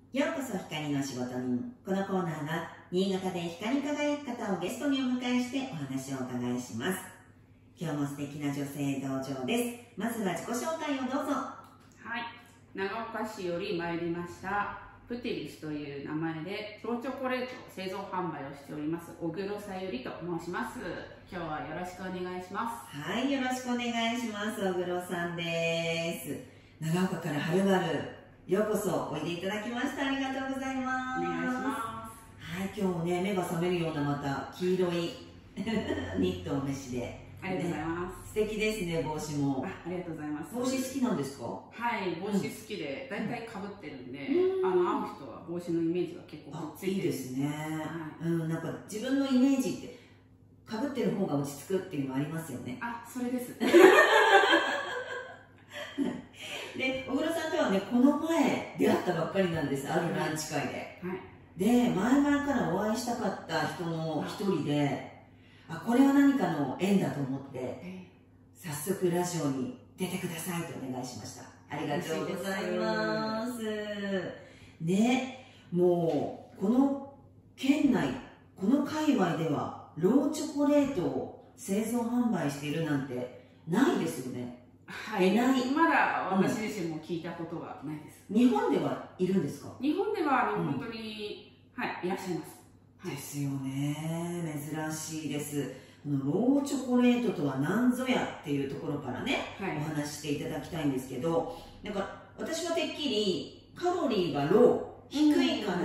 ようこそ光の仕事人。このコーナーは新潟で光り輝く方をゲストにお迎えしてお話をお伺いします。今日も素敵な女性登場です。まずは自己紹介をどうぞ。 はい、長岡市より参りましたプティリスという名前でローチョコレート製造販売をしております小黒さゆりと申します。今日はよろしくお願いします。 はい、よろしくお願いします。小黒さんです。長岡からはるばるようこそおいでいただきました。ありがとうございます。 お願いします。 はい、今日もね、目が覚めるようなまた黄色いニットお召しで、 ありがとうございます。 素敵ですね、帽子も。 ありがとうございます。 帽子好きなんですか？ はい、帽子好きで大体かぶってるんで、会う人は帽子のイメージが結構くっついてる。 いいですね。なんか自分のイメージってかぶってる方が落ち着くっていうのありますよね。 それです。 で、小黒さんとはね、この前出会ったばっかりなんです。あるランチ会で。で、前々からお会いしたかった人の一人で、これは何かの縁だと思って、早速ラジオに出てくださいとお願いしました。ありがとうございます。で、もう、この県内、この界隈では、ローチョコレートを製造販売しているなんてないですよね。 はい、まだ私自身も聞いたことがないです。 日本ではいるんですか？ 日本では本当に、いらっしゃいます。 ですよね。珍しいです。このローチョコレートとは何ぞやっていうところからね、お話ししていただきたいんですけど、なんか私はてっきりカロリーがロー、低いから、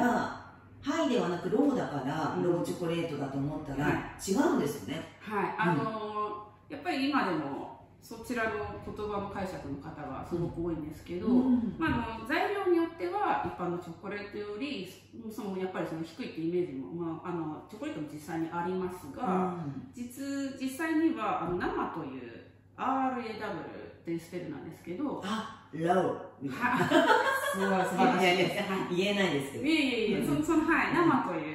ハイではなくローだからローチョコレートだと思ったら違うんですよね。 やっぱり今でもそちらの言葉の解釈の方がすごく多いんですけど、材料によっては一般のチョコレートよりやっぱりその低いっていうイメージも、チョコレートも実際にありますが、実際には生という RAW っていうスペルなんですけど、 ロー言えないですけど、 生という、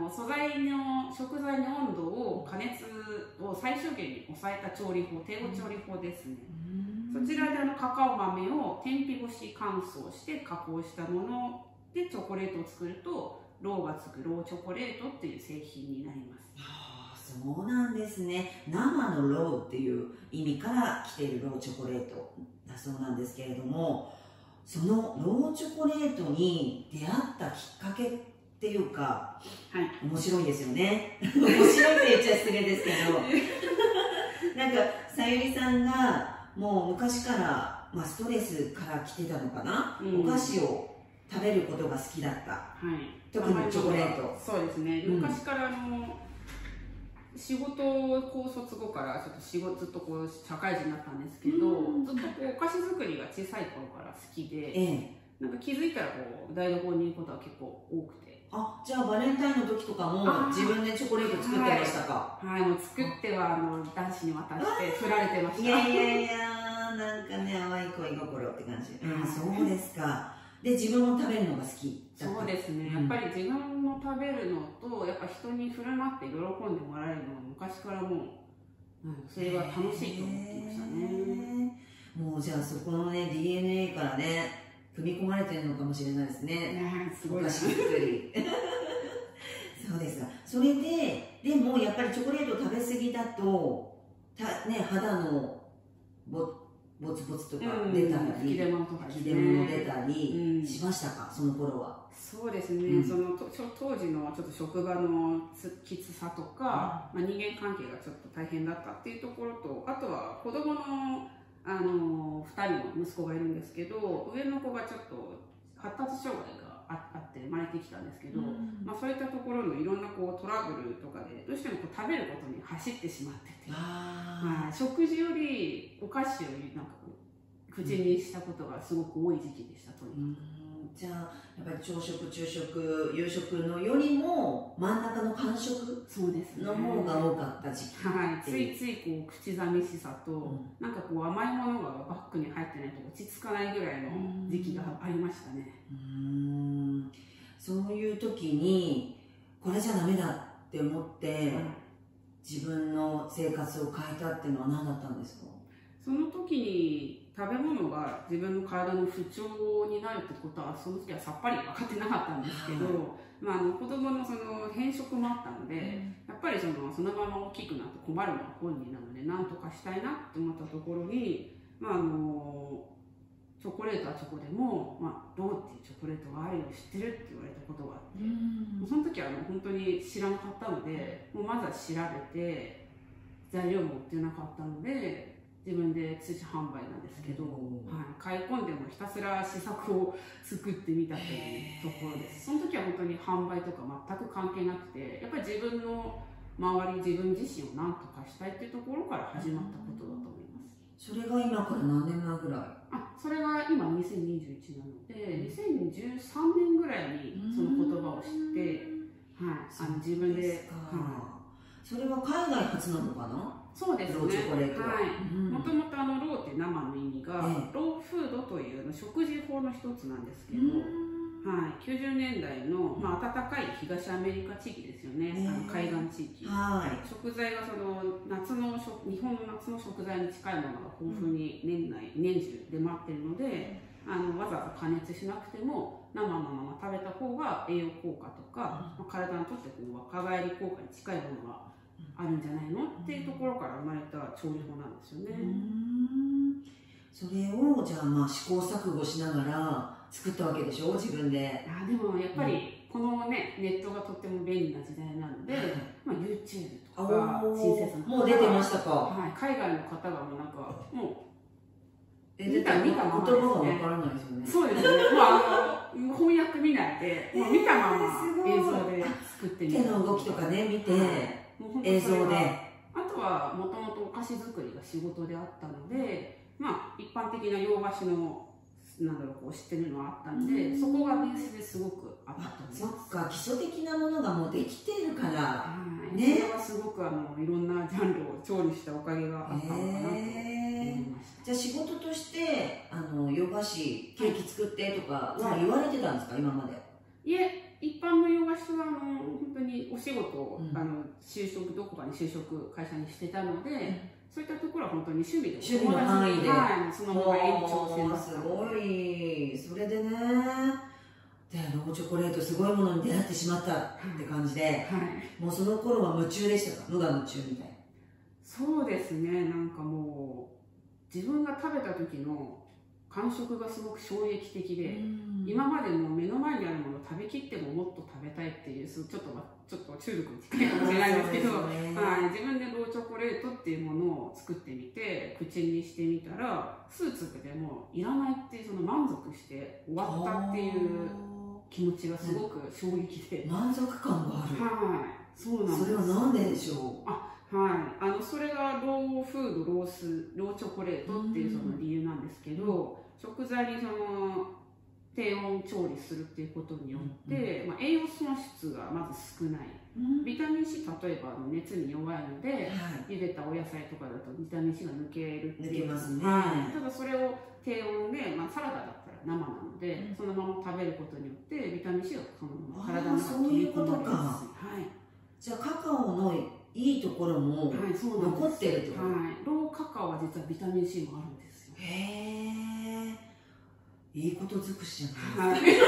素材の食材の温度を加熱を最小限に抑えた調理法、低温調理法ですね。そちらでカカオ豆を天日干し乾燥して加工したものでチョコレートを作るとローがつくローチョコレートっていう製品になります。 そうなんですね。生のローっていう意味から来ているローチョコレートだそうなんですけれども、そのローチョコレートに出会ったきっかけっていうか、面白いですよね。面白いって言っちゃ失礼ですけどなんかさゆりさんがもう昔から、ストレスから来てたのかな、お菓子を食べることが好きだった、特にチョコレート。 そうですね、昔から仕事高卒後からちょっと仕事と社会人になったんですけど、ずっとお菓子作りが小さい頃から好きで、なんか気づいたら台所にいることは結構多くて。 じゃあバレンタインの時とかも自分でチョコレート作ってましたか？ もう作っては男子に渡して振られてました。 いやなんかね、淡い恋心って感じ。そうですか。で、自分も食べるのが好きだった。 そうですね、やっぱり自分の食べるのとやっぱ人に振る舞って喜んでもらえるのは昔からもう、それが楽しいと思ってましたね。 もうじゃあそこのね DNA からね組み込まれてるのかもしれないですね。 すごいしっくりそうですか。それででもやっぱりチョコレート食べ過ぎだと肌のボツボツとか出たり、吹き出物出たりしましたか、その頃は？ そうですね、その当時のちょっと職場のきつさとか、人間関係がちょっと大変だったっていうところと、あとは子供の2人の息子がいるんですけど、上の子がちょっと発達障害があって生まれてきたんですけど、そういったところのいろんなトラブルとかでどうしても食べることに走ってしまってて、食事よりお菓子よりなんか口にしたことがすごく多い時期でした。とにかくじゃあやっぱり朝食、昼食、夕食のよりも真ん中の間食の方が多かった時期、 ついつい口寂しさと、なんか甘いものがバッグに入ってないと落ち着かないぐらいの時期がありましたね。 そういう時にこれじゃダメだって思って、自分の生活を変えたっていうのは何だったんですか？ その時に食べ物が自分の体の不調になるってことはその時はさっぱり分かってなかったんですけど、子供のその変色もあったので、やっぱりそのまま大きくなって困るのは本人なので何とかしたいなって思ったところに、チョコレートはチョコでも、ローっていうチョコレートがあるよ知ってるって言われたことがあって、その時は本当に知らなかったので、もうまずは調べて材料も売ってなかったので自分で通信販売なんですけど、買い込んでもひたすら試作を作ってみたというところです。その時は本当に販売とか全く関係なくて、やっぱり自分の周り自分自身を何とかしたいっていうところから始まったことだと思います。 それが今から何年前ぐらい？ それが今2021なので、2013年ぐらいにその言葉を知って、自分で。 それは海外初なのかな？ そうですね。 ローチョコレート。 もともとローって生の意味が、ローフードという食事法の一つなんですけど、90年代の、暖かい東アメリカ地域ですよね、海岸地域、食材がその日本の夏の食材に近いものが豊富に年中出回っているので、わざわざ加熱しなくても生のまま食べた方が栄養効果とか、体にとって若返り効果に近いものがあるんじゃないのっていうところから生まれた調理法なんですよね。 それをじゃあ試行錯誤しながら作ったわけでしょ、自分で。 でもやっぱりこのね、ネットがとっても便利な時代なので、YouTube とか親切なもう出てましたか？ 海外の方がもう見た言葉がわからないですよね。 そうですね。翻訳見ないで、見たまま映像で作ってみる。 手の動きとかね、見て、映像で。 あとはもともとお菓子作りが仕事であったので、一般的な洋菓子の知ってるのはあったんで、そこがベースですごくあったと思います。 そっか、基礎的なものがもうできてるから。 それはすごくいろんなジャンルを調理したおかげがあったのかなと思いました。 じゃあ仕事として洋菓子ケーキ作ってとかは言われてたんですか、今まで？ いえ、一般の洋菓子は本当にお仕事を、どこかに就職会社にしてたので、そういったところは本当に趣味の範囲で、 そのまま延長線だった。 すごい。それでね、ローチョコレートすごいものに出会ってしまったって感じで、もうその頃は夢中でしたか？無我夢中みたいな。 そうですね、もう自分が食べた時の感触がすごく衝撃的で、今までの目の前にあるものを食べきってももっと食べたいっていう、ちょっと中毒に近いかもしれないですけど、自分でローチョコレートっていうものを作ってみて口にしてみたら、数粒でもいらないっていう、満足して終わったっていう気持ちがすごく衝撃で、 満足感がある。 そうなんです。 それはなんででしょう？ それがローフード、ローチョコレートっていうその理由なんですけど、食材に低温調理するっていうことによって、栄養素の質がまず少ない、ビタミン C、例えば熱に弱いので、茹でたお野菜とかだとビタミン C が抜けるっていう、ただそれを低温で、サラダだったら生なので、そのまま食べることによってビタミン C がそのまま体の中に取り込まれます。 じゃあカカオのいいところも残ってるってこと？ ローカカオは実はビタミン C もあるんですよ。 いいこと尽くしじゃないですか。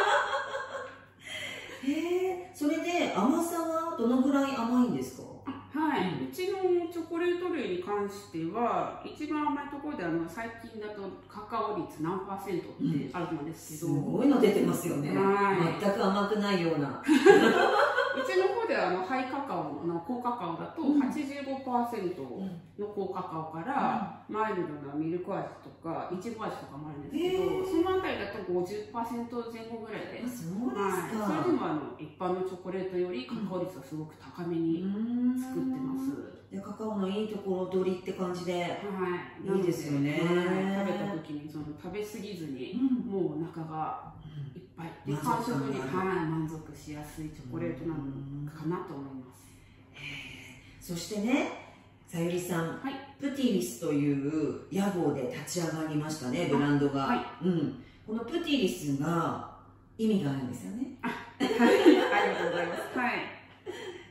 それで甘さはどのぐらい甘いんですか？ うちのチョコレート類に関しては一番甘いところで最近だとカカオ率何%ってあるんですけど、 すごいの出てますよね。全く甘くないような。 うちの方ではハイカカオの高カカオだと 85% の高カカオからマイルドなミルク味とかいちご味とかもあるんですけど、そのあたりだと 50% 前後ぐらいで、それでも一般のチョコレートよりカカオ率がすごく高めに作ってます。 でカカオのいいところ取りって感じで、いいですよね。 食べた時に食べ過ぎずに、もうお腹がいっぱいで完食に満足しやすいチョコレートなのかなと思います。 そしてね、さゆりさん、プティリスという屋号で立ち上がりましたね、ブランドが。このプティリスが意味があるんですよね。 ありがとうございます。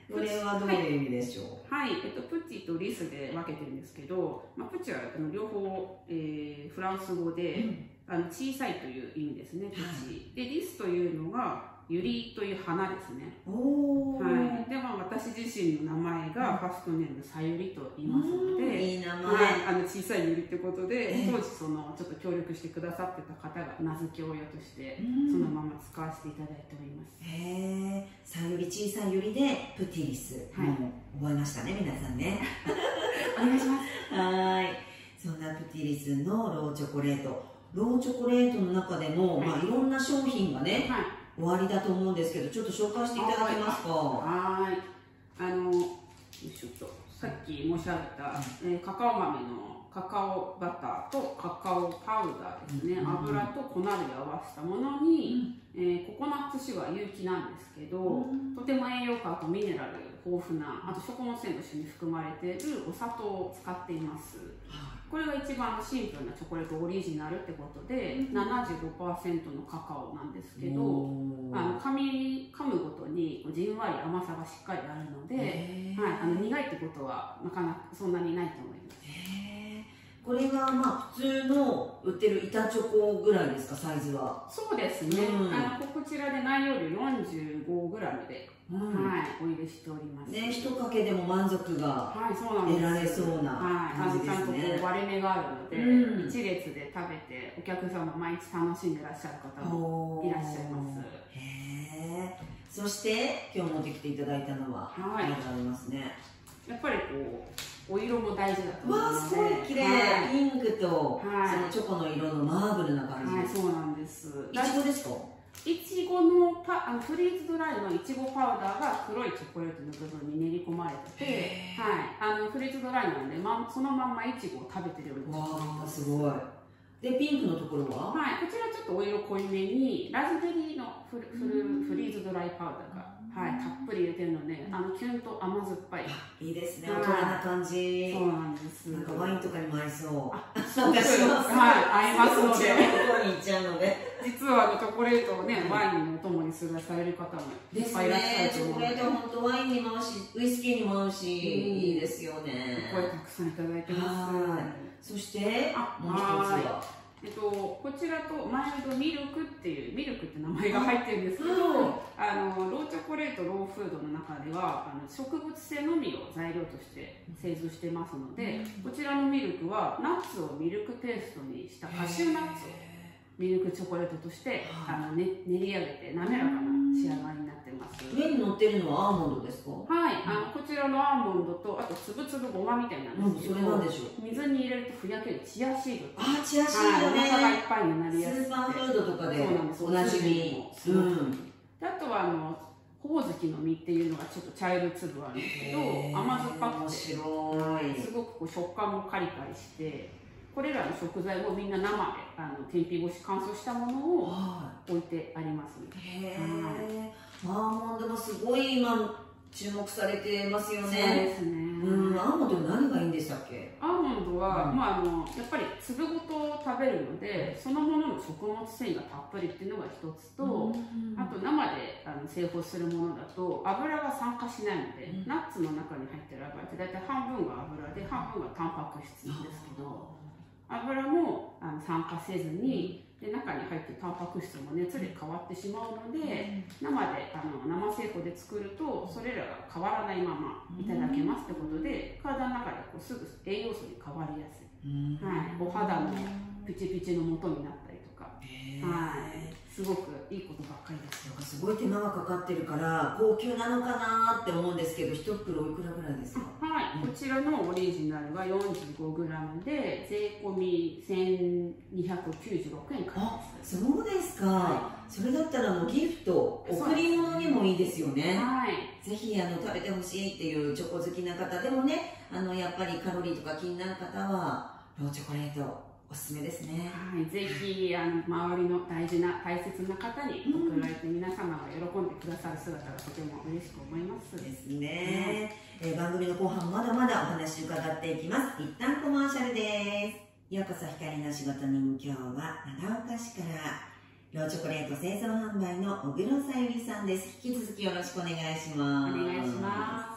これはどういう意味でしょう？ はい、プチとリスで分けてるんですけど、プチは両方、フランス語で、小さいという意味ですね、プチ。で、リスというのが、ユリという花ですね。はい。で、私自身の名前がファーストネームさゆりと言いますので、 いい名はい、 前。 小さいゆりってことで、当時ちょっと協力してくださってた方が名付け親として、そのまま使わせていただいております。 へえ、さゆり、小さいゆりでプティリス。もう覚えましたね、皆さんね。 お願いします。 はい。そんなプティリスのローチョコレート。ローチョコレートの中でも、いろんな商品がね、終わりだと思うんですけど、ちょっと紹介していただけますか？ はい。よいしょと、さっき申し上げた、カカオ豆のカカオバターとカカオパウダーですね、油と粉で合わせたものに、ココナッツ脂は有機なんですけど、とても栄養価とミネラル豊富な、あと食物繊維と一緒に含まれているお砂糖を使っています。これが一番シンプルなチョコレートオリジナルってことで、75% のカカオなんですけど、噛むごとにじんわり甘さがしっかりあるので、苦いってことはなかなかそんなにないと思います。 これが普通の売ってる板チョコぐらいですか、サイズは？ そうですね、こちらで内容量 45g で、お入れしておりますね。一かけでも満足が得られそうな感じですね。 ちゃんと割れ目があるので、一列で食べてお客様毎日楽しんでらっしゃる方もいらっしゃいます。 へー。そして今日持ってきていただいたのは何かありますね。 やっぱりお色も大事だと思うので、 すごい綺麗。ピンクとそのチョコの色のマーブルな感じ。 そうなんです。 いちごですか？ いちごのフリーズドライのいちごパウダーが黒いチョコレートの部分に練り込まれてて、フリーズドライなので、そのまんまいちごを食べてるようなチョコレートです。 すごい。で、ピンクのところは？ こちらちょっとお色濃いめにラズベリーのフリーズドライパウダーがたっぷり入れてるので、キュンと甘酸っぱい。 いいですね、大人な感じ。 そうなんです。 なんかワインとかにも合いそう。 そうです。合いますので。 に行っちゃうので。 実はチョコレートをね、ワインのお供にされる方もいっぱいいらっしゃると思うので。 チョコレートは本当ワインにも合うし、ウイスキーにも合うし、いいですよね。 これたくさんいただいてます。 そして、もう一つは。 こちらとマイルドミルクって名前が入ってるんですけど、ローチョコレートローフードの中では植物性のみを材料として製造してますので、こちらのミルクはナッツをミルクペーストにしたカシューナッツをミルクチョコレートとして練り上げて滑らかな仕上がりになってます。 上に乗ってるのはアーモンドですか？ はい、こちらのアーモンドとあとつぶつぶごまみたいなんですけど、 それなんでしょう？ 水に入れるとふやけるチアシード。 チアシードね。 お腹がいっぱいになりやすくて、 スーパーフードとかでおなじみ。 あとはほおずきの実っていうのがちょっと茶色い粒あるんですけど、甘酸っぱくてすごく食感もカリカリして、これらの食材をみんな生で天日干し乾燥したものを置いてありますので。 アーモンドもすごい今注目されてますよね。 そうですね。 アーモンド何がいいんでしたっけ？ アーモンドは、やっぱり粒ごと食べるので、そのものの食物繊維がたっぷりっていうのが一つと、あと生で製法するものだと油が酸化しないので、ナッツの中に入ってる油って大体半分が油で半分がタンパク質なんですけど、油も酸化せずに、で中に入ってるタンパク質も熱で変わってしまうので、生製法で作るとそれらが変わらないままいただけますってことで、体の中ですぐ栄養素に変わりやすい、お肌のピチピチの元になったりとか、すごくいいことばっかりですよ。 すごい手間がかかってるから高級なのかなって思うんですけど、一袋おいくらぐらいですか？ こちらのオリジナルは 45g で税込み1296円からです。 そうですか。それだったらギフト、贈り物にもいいですよね。ぜひ食べてほしいっていうチョコ好きな方でもね、やっぱりカロリーとか気になる方はローチョコレートおすすめですね。 ぜひ周りの大切な方に贈られて、皆様が喜んでくださる姿がとても嬉しく思いますですね。番組の後半まだまだお話伺っていきます。一旦コマーシャルです。ようこそ光の仕事人、今日は長岡市からローチョコレート製造販売の小黒さゆりさんです。引き続きよろしくお願いします。 お願いします。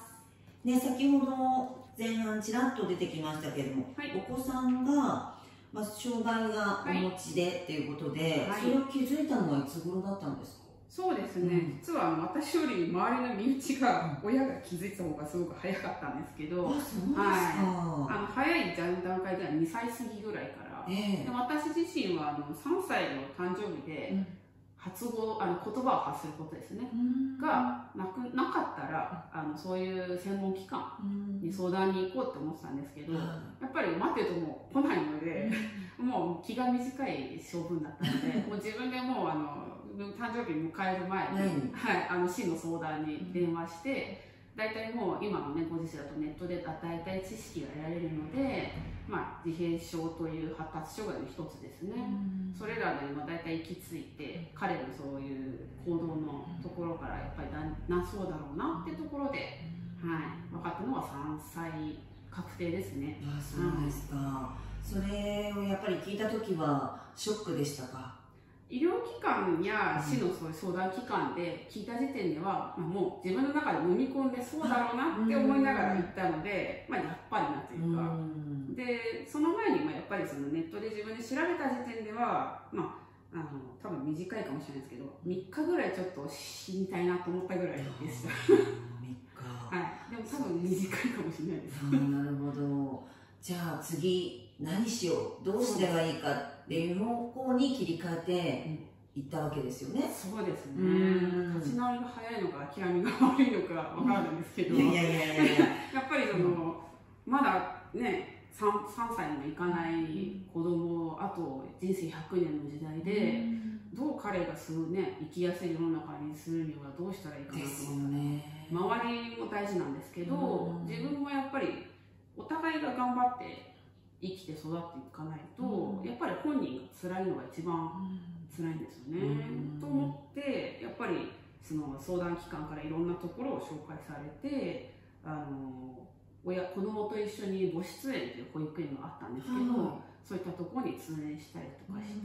ね、先ほど前半ちらっと出てきましたけれども、はい、お子さんが、障害がお持ちでっていうことで、はい、それを気づいたのはいつ頃だったんですか？ そうですね、実は私より周りの身内が、親が気づいた方がすごく早かったんですけど、早い段階では2歳過ぎぐらいから、で私自身は3歳の誕生日で、発語、言葉を発することですね、がなかったらそういう専門機関に相談に行こうって思ってたんですけど、やっぱり待ってるともう来ないので、もう気が短い性分だったので、もう自分でもう誕生日迎える前に、市の相談に電話して、大体もう今のね、ご時世だとネットで大体知識が得られるので、自閉症という発達障害の一つですね、それらで大体行き着いて、彼のそういう行動のところからやっぱりなそうだろうなっていうところで、分かったのは3歳確定ですね。 そうですか。それをやっぱり聞いた時はショックでしたか？ 医療機関や市のそういう相談機関で聞いた時点では、もう自分の中で飲み込んでそうだろうなって思いながら行ったので、やっぱりなというか、でその前にやっぱりそのネットで自分で調べた時点では、多分短いかもしれないですけど、3日ぐらいちょっと死にたいなと思ったぐらいでした。3日、でも多分短いかもしれないです。 なるほど。じゃあ次何しよう、どうすればいいかっていう方向に切り替えていったわけですよね。 そうですね。立ち直りが早いのか諦めが悪いのかわからないんですけど、やっぱりまだね、3歳にもいかない子供、あと人生100年の時代で、どう彼が生きやすい世の中にするにはどうしたらいいかなと思ったら、周りも大事なんですけど、自分もやっぱりお互いが頑張って生きて育っていかないと、やっぱり本人が辛いのが一番辛いんですよね。と思って、やっぱりその相談機関からいろんなところを紹介されて、子供と一緒に母子園という保育園があったんですけど、そういったところに通園したりとかして、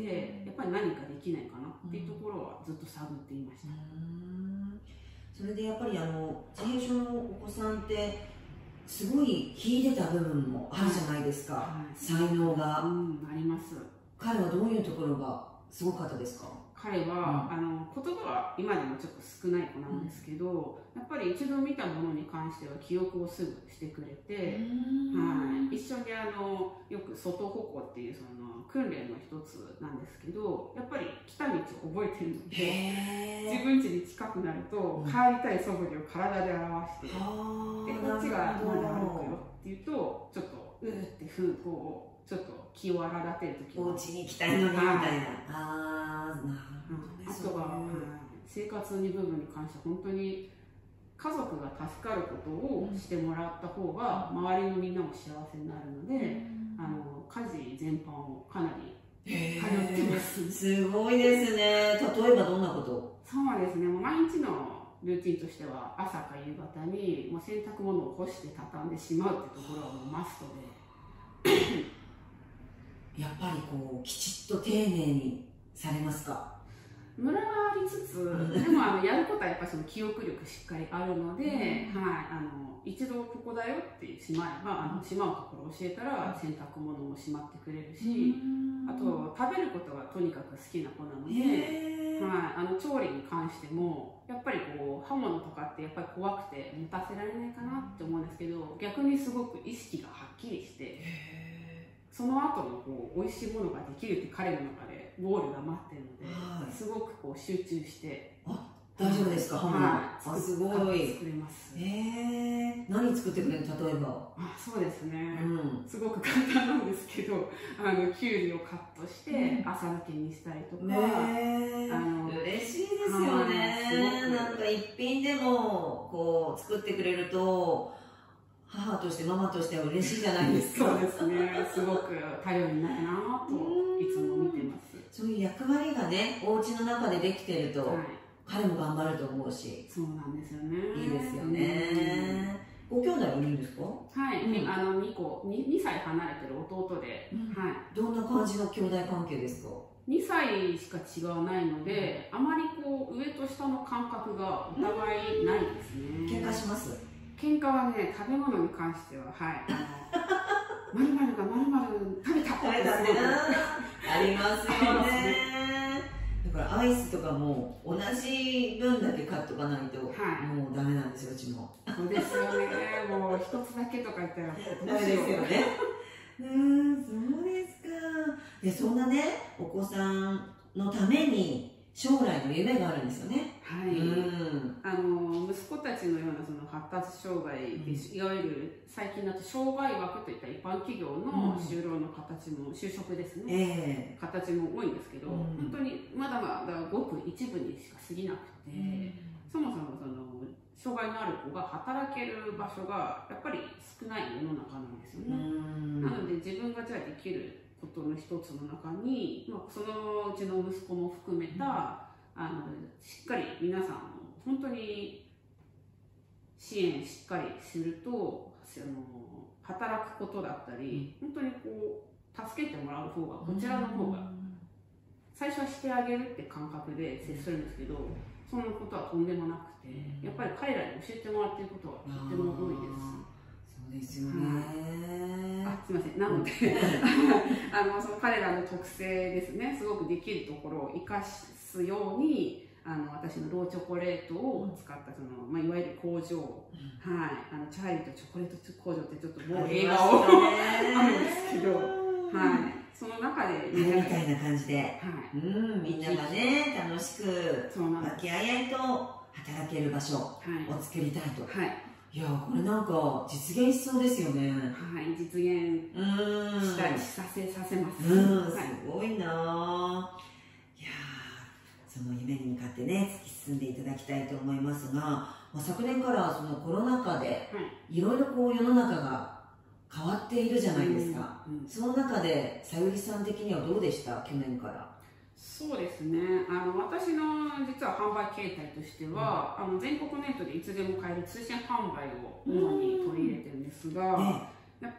やっぱり何かできないかなっていうところはずっと探っていました。 それでやっぱり自閉症のお子さんってすごい秀でた部分もあるじゃないですか、才能が、 あります。 彼はどういうところがすごかったですか？ 彼は、言葉は今でもちょっと少ない子なんですけど、やっぱり一度見たものに関しては記憶をすぐしてくれて、一緒によく外歩行っていうその訓練の一つなんですけど、やっぱり来た道を覚えてるので、自分家に近くなると帰りたい素振りを体で表して、でこっちがまだ歩くよっていうと、ちょっとうーってちょっと気を荒立てるときお家に行きたいのにみたいな。あとは、生活の部分に関して本当に家族が助かることをしてもらった方が周りのみんなも幸せになるので、家事全般をかなり通ってます。 すごいですね。例えばどんなこと？ そうですね、毎日のルーティンとしては朝か夕方にもう洗濯物を干して畳んでしまうっていうところはもうマストでやっぱりきちっと丁寧にされますか？ ムラがありつつ、でもやることはやっぱりその記憶力しっかりあるので、一度ここだよってしまえばしまうところを教えたら洗濯物もしまってくれるし、あと食べることがとにかく好きな子なので、調理に関してもやっぱり刃物とかってやっぱり怖くて持たせられないかなって思うんですけど、逆にすごく意識がはっきりして、その後の美味しいものができるって彼の中でゴールが待ってるので、すごく集中して。 大丈夫ですか？すごい。 作れます。 何作ってくれる？例えば。 そうですね。すごく簡単なんですけど、きゅうりをカットして浅漬けにしたりとか。 嬉しいですよね。なんか一品でも作ってくれると。母としてママとしては嬉しいじゃないですか。 そうですね。すごく頼りになるなといつも見てます。 そういう役割がね、お家の中でできてると、彼も頑張ると思うし。 そうなんですよね。 いいですよね。ご兄弟いるんですか？ はい、2歳離れてる弟で、 どんな感じの兄弟関係ですか？ 2歳しか違わないので、あまりこう上と下の感覚がお互いないですね。 喧嘩します？ 喧嘩はね、食べ物に関しては、はい、まるまるがまるまる食べたってありますよね。だからアイスとかも同じ分だけ買っとかないと、もうダメなんですよ、うちも。 そうですよね。もう一つだけとか言ったらダメですよね。そうですか。で、そんなね、お子さんのために将来の夢があるんですよね。 はい。息子たちのようなその発達障害で、いわゆる最近だと障害枠といった一般企業の就労の形も、就職ですね、形も多いんですけど、本当にまだまだごく一部にしか過ぎなくて、そもそもその障害のある子が働ける場所がやっぱり少ない世の中なんですよね。なので自分がじゃあできることの一つの中に、そのうちの息子も含めた、しっかり皆さん本当に支援しっかりすると、働くことだったり、本当にこう助けてもらう方が、こちらの方が最初はしてあげるって感覚で接するんですけど、そんなことはとんでもなくて、やっぱり彼らに教えてもらっていることはとっても多いです。 そうですよね。 すみません。なのでその彼らの特性ですね、すごくできるところを生かすように、私のローチョコレートを使ったその、いわゆる工場、チャーリーとチョコレート工場ってちょっともう映画をあるんですけど、その中でみたいな感じで、みんながね楽しく和気あいあいと働ける場所を作りたいと。いや、これなんか実現しそうですよね。 実現させます。 すごいな。いや、その夢に向かってね突き進んでいただきたいと思いますが、昨年からそのコロナ禍でいろいろこう世の中が変わっているじゃないですか。その中でさゆりさん的にはどうでした？去年から。 そうですね、私の実は販売形態としては、全国ネットでいつでも買える通信販売を主に取り入れてるんですが、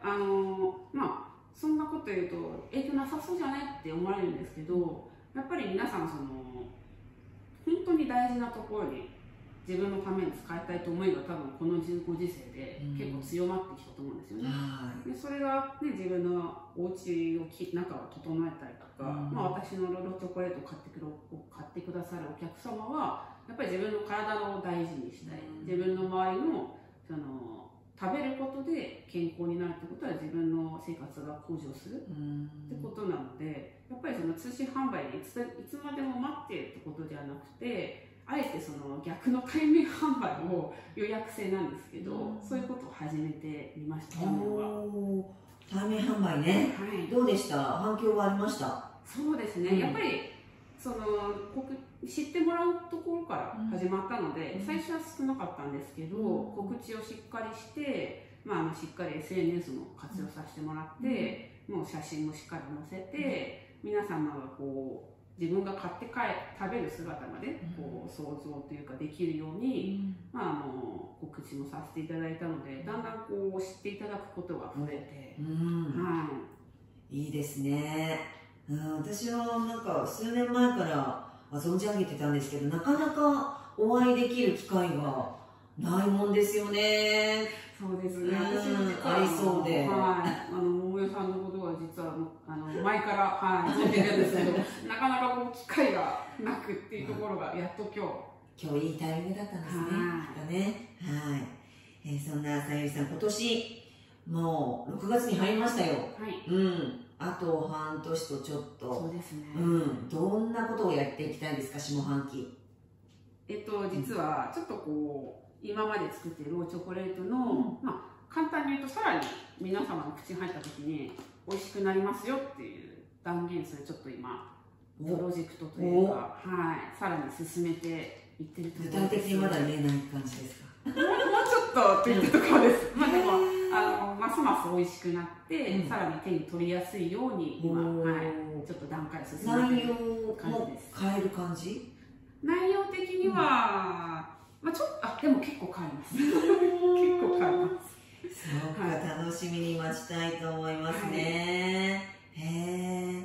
そんなこと言うと影響なさそうじゃないって思われるんですけど、やっぱり皆さんその本当に大事なところに自分のために使いたいと思いが多分このご時世で結構強まってきたと思うんですよね。でそれが、自分のお家を中を整えたりとか、私のロロチョコレートを買ってくださるお客様はやっぱり自分の体を大事にしたい、自分の周りの食べることで健康になるってことは自分の生活が向上するってことなので、やっぱりその通信販売でいつまでも待っているってことではなくて、あえてその逆の対面販売を予約制なんですけど、そういうことを始めてみました。 対面販売ね、どうでした？反響はありました？ そうですね、やっぱりその知ってもらうところから始まったので、最初は少なかったんですけど、告知をしっかりして、しっかり SNS も活用させてもらって、もう写真もしっかり載せて、皆様がこう自分が買って食べる姿までこう想像というかできるように、告知もさせていただいたので、だんだんこう知っていただくことが増えて、 いいですね。私はなんか数年前から存じ上げてたんですけど、なかなかお会いできる機会がないもんですよね。 そうですね。私も実はありそうで、 桃代さんのことは実は前から聞いてるんですけど、なかなかこう機会がなくっていうところがやっと今日いいタイミングだったんですね。そんなさゆりさん、今年もう6月に入りましたよ。あと半年とちょっと。 そうですね。 どんなことをやっていきたいですか、下半期。 実はちょっとこう今まで作っているローチョコレートの、簡単に言うとさらに皆様の口に入った時に美味しくなりますよっていう断言するちょっと今プロジェクトというか、さらに進めていってるところです。 具体的にまだ見えない感じですか？ もうちょっとといったところです。でもますます美味しくなって、さらに手に取りやすいように今、ちょっっと段階進めてる感じです。 内容も変える感じ？ 内容的には、まあちょっとでも結構変わります。結構変わります。 そうか、楽しみに待ちたいと思いますね。へえ。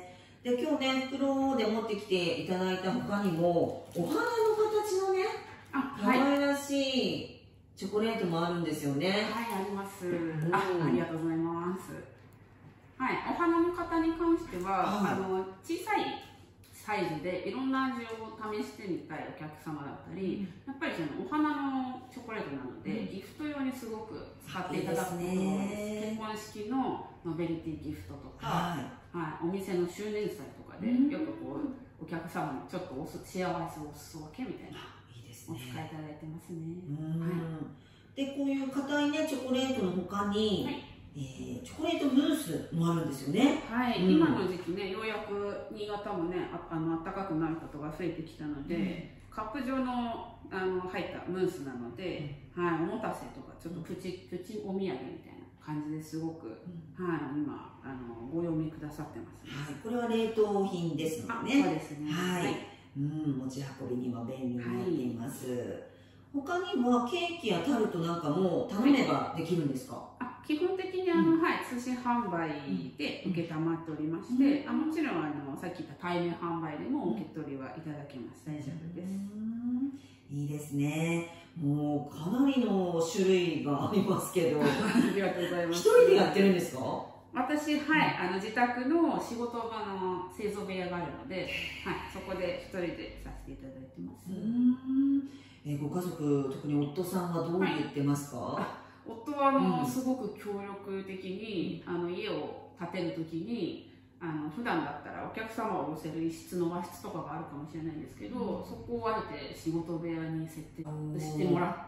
で今日ね袋で持ってきていただいた他にもお花の形のね可愛らしいチョコレートもあるんですよね。 はい、あります。ありがとうございます。はい、お花の型に関しては、小さいサイズでいろんな味を試してみたいお客様だったり、やっぱりそのお花のチョコレートなので、ギフト用にすごく使っていただくことが多いです。結婚式のノベルティギフトとか、お店の周年祭とかでよくこうお客様にちょっと幸せをお裾分けみたいなお使いいただいてますね。 でこういう硬いねチョコレートの他に、チョコレートムースもあるんですよね。 はい、今の時期ね、ようやく新潟もね、暖かくなることが増えてきたので、カップ状の入ったムースなので、おもたせとかちょっとプチお土産みたいな感じですごく、今ご用命くださってますね。 これは冷凍品ですのでね。 そうですね。 持ち運びにも便利になっています。他にはケーキやタルトなんかも頼めばできるんですか？ 基本的に通信販売で承っておりまして、もちろんさっき言った対面販売でも受け取りはいただけます。大丈夫です。 いいですね。もうかなりの種類がありますけど。ありがとうございます。 一人でやってるんですか？ 私、自宅の仕事場の製造部屋があるので、そこで一人でさせていただいてます。 ご家族、特に夫さんはどう言ってますか？ 夫はすごく協力的に家を建てるときに普段だったらお客様を寄せる一室の和室とかがあるかもしれないんですけど、そこをあえて仕事部屋に設定してもらって、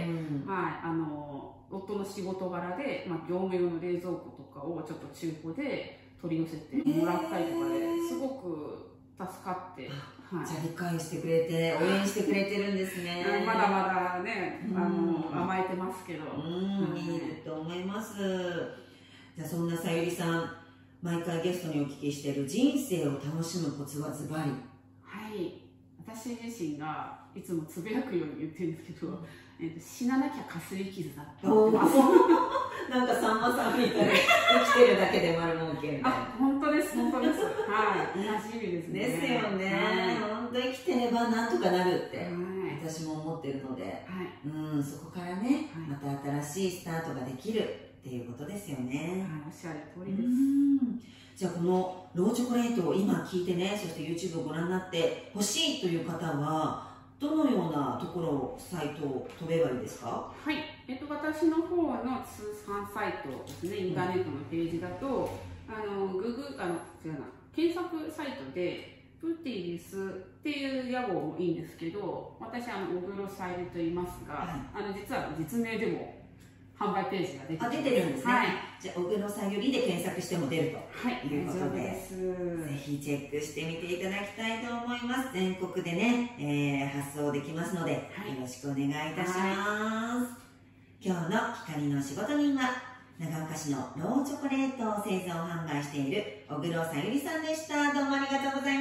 夫の仕事柄で、業務用の冷蔵庫とかをちょっと中古で取り寄せてもらったりとかですごく助かって。 じゃあ理解してくれて応援してくれてるんですね。 まだまだね甘えてますけど、 いいと思います。じゃあそんなさゆりさん、毎回ゲストにお聞きしている人生を楽しむコツはズバリ。 私自身がいつもつぶやくように言ってるんですけど、死ななきゃかすり傷だって思ってます。 なんかさんまさんみたいに生きてるだけで丸儲けみたいな。 本当です、本当です。同じ意味ですね。 ですよね。本当生きてればなんとかなるって私も思ってるので、そこからね、また新しいスタートができるっていうことですよね。 おっしゃる通りです。 じゃあこのローチョコレートを今聞いてね、そして YouTube をご覧になって欲しいという方はどのようなところサイトを飛べばいいですか？ 私の方の通販サイトですね、インターネットのページだと、検索サイトでプティリスっていう屋号もいいんですけど、私小黒さゆりと言いますが、実は実名でも販売ページが出てるんですね。じゃあ小黒さゆりで検索しても出るということで、 ぜひチェックしてみていただきたいと思います。全国でね、発送できますので、よろしくお願いいたします。今日の光の仕事人は長岡市のローチョコレートを製造販売している小黒さゆりさんでした。どうもありがとうございました。